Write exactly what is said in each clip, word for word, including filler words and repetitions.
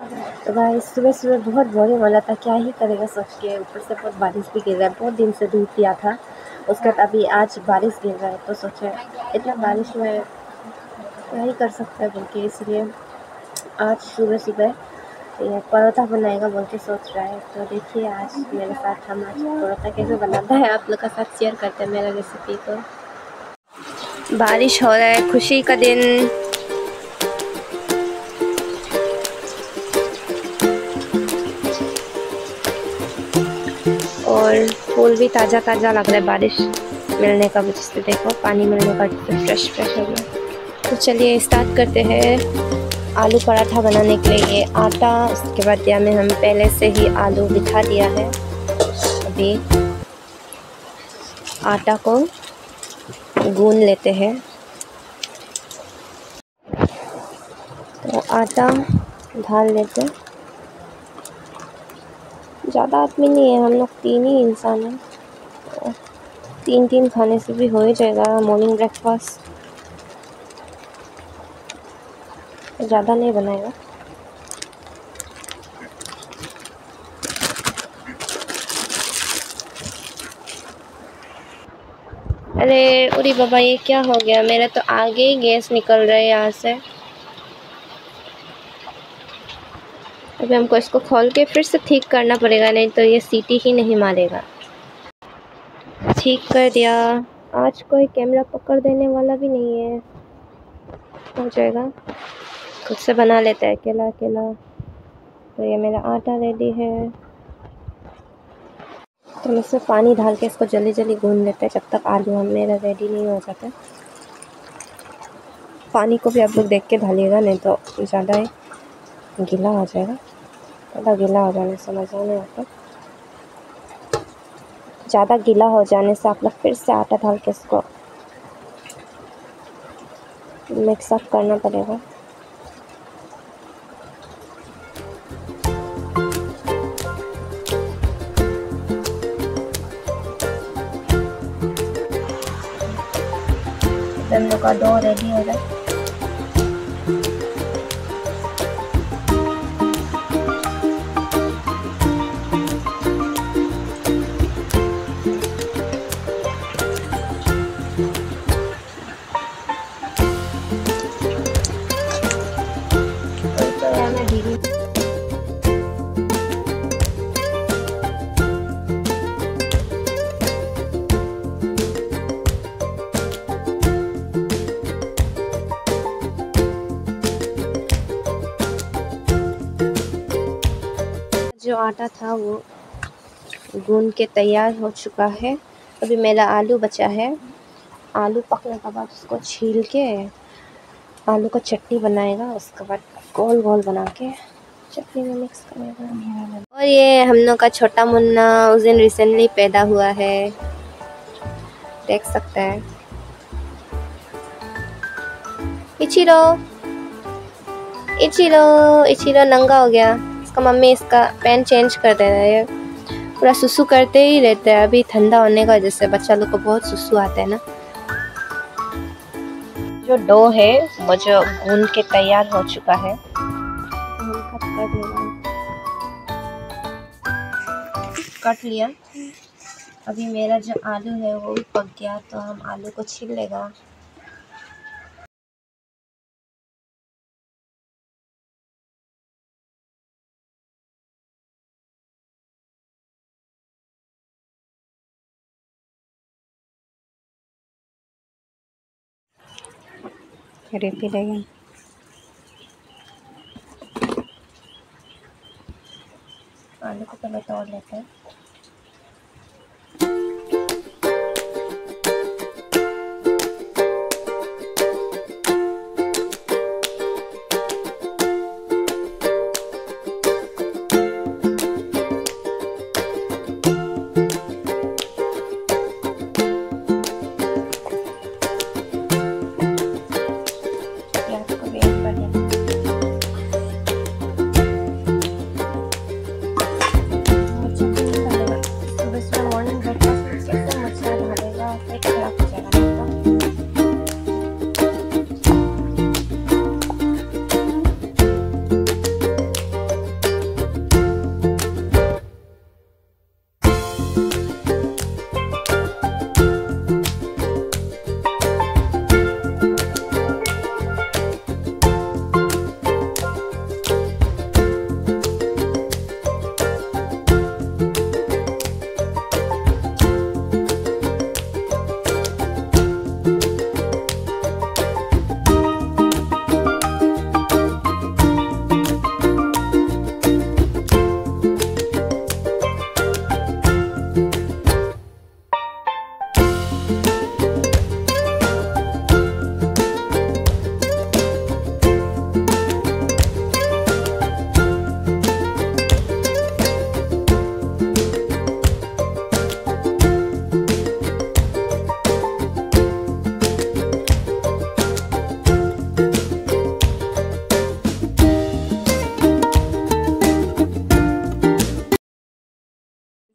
तो भाई सुबह सुबह बहुत बोरिंग हो रहा था, क्या ही करेगा सोच के। ऊपर से बहुत बारिश भी गिर रहा है, बहुत दिन से धूप किया था, उसके बाद अभी आज बारिश गिर रहा है। तो सोचे इतना बारिश में क्या ही कर सकते हैं बोल के, इसलिए आज सुबह सुबह ये परोठा बनाएगा बोल के सोच रहा है। तो देखिए आज मेरे साथ हम आज परोठा कैसे बनाता है आप लोग के साथ शेयर करते हैं मेरा रेसिपी को। बारिश हो रहा है, खुशी का दिन। और फूल भी ताज़ा ताज़ा लग रहा है बारिश मिलने का वजह से। देखो पानी मिलने का फ्रेश फ्रेश हो गया। तो चलिए स्टार्ट करते हैं आलू पराठा बनाने के लिए। ये आटा, उसके बाद दिया में हम पहले से ही आलू बिठा दिया है। अभी आटा को गूंद लेते हैं। तो आटा ढाल लेते, ज़्यादा आदमी नहीं है, हम लोग तीन ही इंसान हैं, तो तीन तीन खाने से भी हो ही जाएगा मॉर्निंग ब्रेकफास्ट। ज़्यादा नहीं बनाएगा। अरे उरी बाबा, ये क्या हो गया? मेरा तो आगे ही गैस निकल रहा है यहाँ से। अभी हमको इसको खोल के फिर से ठीक करना पड़ेगा, नहीं तो ये सीटी ही नहीं मारेगा। ठीक कर दिया। आज कोई कैमरा पकड़ देने वाला भी नहीं है, हो जाएगा। खुद से बना लेता है अकेला अकेला। तो ये मेरा आटा रेडी है। तो मैं इसमें पानी डाल के इसको जल्दी जल्दी गूंद लेते हैं, जब तक आलू हम मेरा रेडी नहीं हो जाता। पानी को भी आप लोग देख के डालिएगा, नहीं तो ज़्यादा ही गीला हो जाएगा। ज़्यादा गीला हो जाने से मज़ा नहीं आता। ज़्यादा गीला हो जाने से आप लोग फिर से आटा डाल के इसको मिक्स अप करना पड़ेगा। हम लोग का डो रेडी हो जाए। जो आटा था वो गूंद के तैयार हो चुका है। अभी मेरा आलू बचा है। आलू पकने के बाद उसको छील के आलू का चटनी बनाएगा, उसके बाद गोल गोल बना के चटनी में मिक्स करेगा। और ये हम लोग का छोटा मुन्ना उस दिन रिसेंटली पैदा हुआ है, देख सकते हैं। इचिरो इचिरो इचिरो नंगा हो गया। इसका मम्मी इसका पैंट चेंज कर दे रहा है, पूरा सुसु करते ही रहता है। अभी ठंडा होने का वजह से बच्चा लोग को बहुत सुसु आता है ना। जो डो है वो जो गूंद के तैयार हो चुका है, हम कट कर लेंगे। कट लिया। अभी मेरा जो आलू है वो भी पक गया, तो हम आलू को छील लेगा। Repeat again. आलू को पहले तोड़ लेते हैं।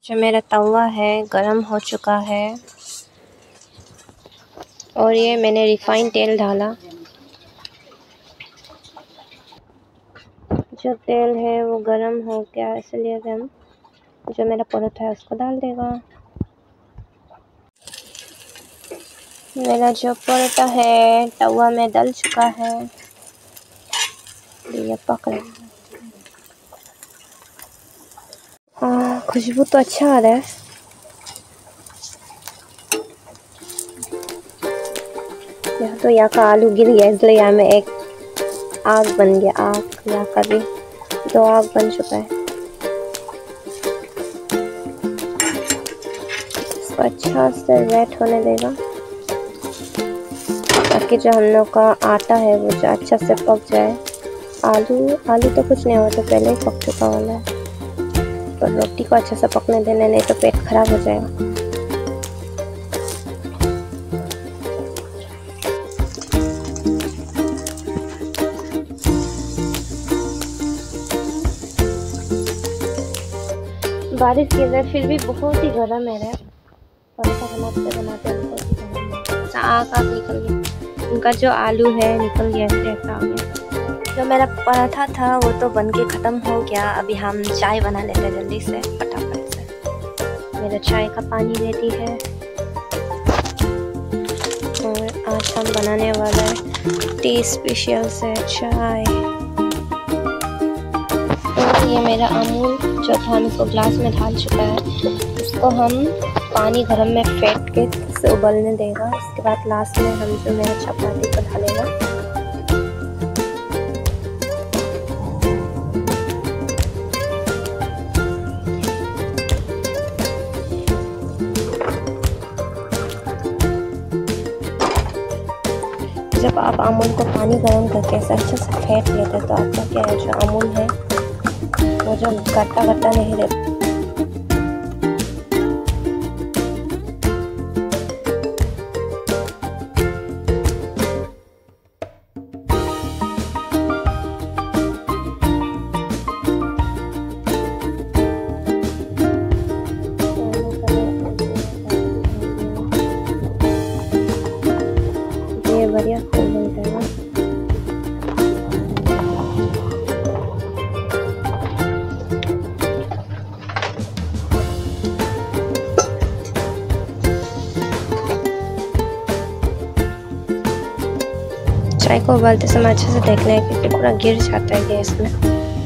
जो मेरा तवा है गरम हो चुका है और ये मैंने रिफाइंड तेल डाला। जो तेल है वो गरम हो गया, इसलिए हम जो मेरा परोठा है उसको डाल देगा। मेरा जो परोठा है तवा में डल चुका है, ये पक रहा है। हाँ, खुशबू तो अच्छा आ रहा है। यहाँ तो यहाँ का आलू गिर गया, इसलिए यहाँ में एक आग बन गया। आग यहाँ का भी दो आग बन चुका है। इसको अच्छा से वेट होने देगा ताकि जो हम लोग का आटा है वो जो अच्छा से पक जाए। आलू आलू तो कुछ नहीं हुआ, तो पहले ही पक चुका वाला है, पर रोटी को अच्छे से पकने देना, नहीं तो पेट खराब हो जाएगा। बारिश गिर रहा है फिर भी बहुत ही गर्म है। परोठा बनाते बनाते उनको आग आग निकल गई, उनका जो आलू है निकल गया, ऐसे ऐसा हो गया। जो मेरा पराठा था वो तो बन के ख़त्म हो गया। अभी हम चाय बना लेते हैं जल्दी से फटाफट से। मेरा चाय का पानी रेडी है और आज हम बनाने वाला है टी स्पेशल से चाय। और ये मेरा अमूल जो था हम इसको ग्लास में ढाल चुका है। इसको हम पानी गरम में फेंट के से उबलने देगा। इसके बाद लास्ट में हम जो मेरा चपाती को ढालेगा। जब आप अमूल को पानी गरम करके ऐसे अच्छे से फेंट लेते तो आपका क्या है, जो अमूल है वो जो गट्टा गट्टा नहीं रहता। ये बढ़िया फूल बन जाएगा। चाय को उबालते समय अच्छे से देखना है क्योंकि पूरा गिर जाता है गैस में।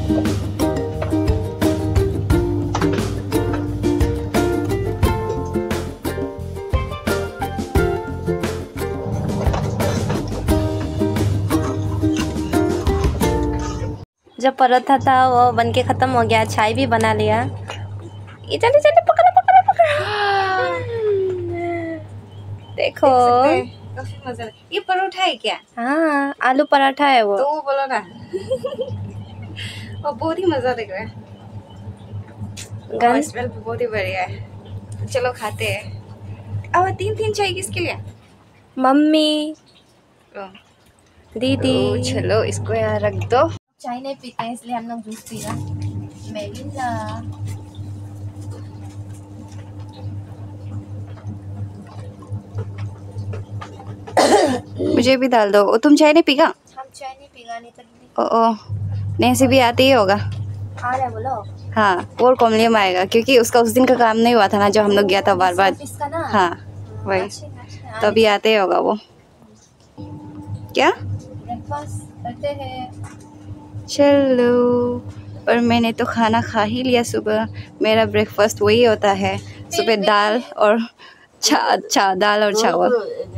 जब परोठा था वो बन के ख़त्म हो गया, चाय भी बना लिया। ये जल्दी जल्दी पकड़ो पकड़ो पकड़ो। देखो काफी मजा। ये परोठा है क्या? हाँ, आलू पराठा है वो। तो वो बोलो ना। वो बहुत ही मजा लग रहा है। गन स्मेल भी बहुत ही बढ़िया है। चलो खाते हैं। अब तीन तीन चाय किसके लिए? मम्मी दीदी। तो चलो इसको यहाँ रख दो। चाय नहीं पीते हैं इसलिए हम लोग जूस पी रहा। मेलिंदा मुझे भी डाल दो। तुम चाय नहीं पीगा? हम चाय नहीं पीगा, नहीं तो ओ ओ नैन्सी भी आती ही होगा। आ रहा है बोलो। हाँ, और कॉमलियम आएगा क्योंकि उसका उस दिन का काम नहीं हुआ था ना, जो हम लोग गया था बार बार। हाँ वही, तो अभी आते होगा वो। क्या ब्रेकफास्ट करते हैं? चलो। और मैंने तो खाना खा ही लिया सुबह। मेरा ब्रेकफास्ट वही होता है, सुबह दाल और चा, चा दाल और चावल।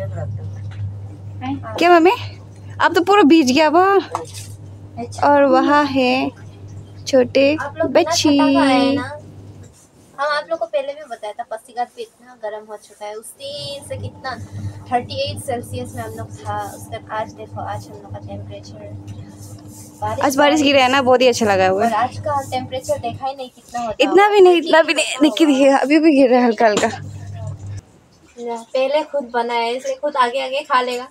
क्या मम्मी, अब तो पूरा भीज गया वो। और वहाँ है छोटे बच्ची। हम आप लोग को पहले भी बताया था पासीघाट पे इतना गर्म हो चुका है। उस दिन से कितना अड़तीस सेल्सियस में हम लोग था। उसके आज देखो, आज हम लोग का टेम्परेचर, आज बारिश गिरा है ना, बहुत ही अच्छा लगा हुआ है। आज का टेम्परेचर देखा ही नहीं कितना होता। इतना भी नहीं, इतना भी नहीं। देखिए देखिए अभी भी गिर रहा है हल्का हल्का। पहले खुद बनाया इसलिए खुद आगे आगे खा लेगा।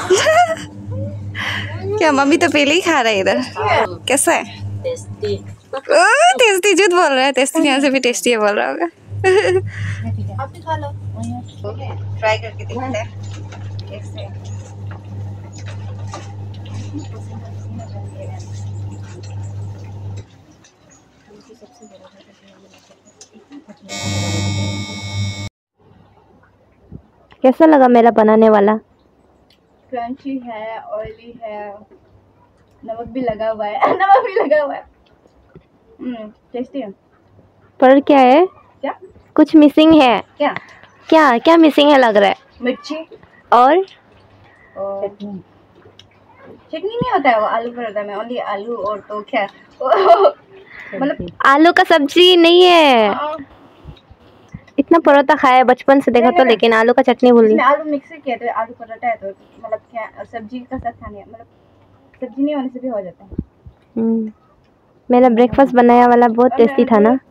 क्या मम्मी तो पहले ही खा रहा है इधर। कैसा है? टेस्टी। टेस्टी झूठ बोल रहा है। टेस्टी यहाँ से भी टेस्टी है बोल रहा होगा। आप भी खा लो। ट्राई करके देखते हैं कैसे। कैसा लगा मेरा बनाने वाला? क्रंची है, ऑयली है, नमक भी लगा हुआ है नमक भी लगा हुआ है। हम्म टेस्टी है। पर क्या है? क्या कुछ मिसिंग है? क्या क्या क्या मिसिंग है लग रहा है? मिर्ची और चटनी। चटनी नहीं होता है वो आलू पराठा में, ओनली आलू और तो क्या मतलब आलू का सब्जी नहीं है। इतना परोठा खाया है बचपन से देखा तो, लेकिन आलू का चटनी भूल इसमें आलू मिक्स किया तो आलू पराठा है, तो मतलब क्या सब्जी का साथ खाने, मतलब सब्जी नहीं होने से भी हो जाता है। हम्म, मेरा ब्रेकफास्ट बनाया वाला बहुत टेस्टी था ना।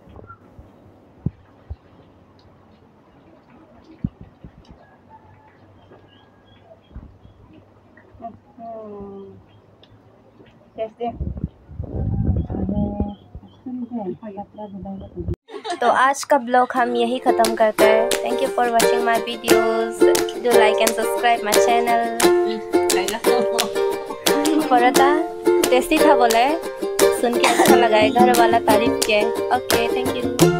तो आज का ब्लॉग हम यही ख़त्म करते हैं। Thank you for watching my videos. Do like and subscribe my channel. परोठा टेस्टी था बोले, सुन के अच्छा लगा है, घर वाला तारीफ किया है। Okay thank you.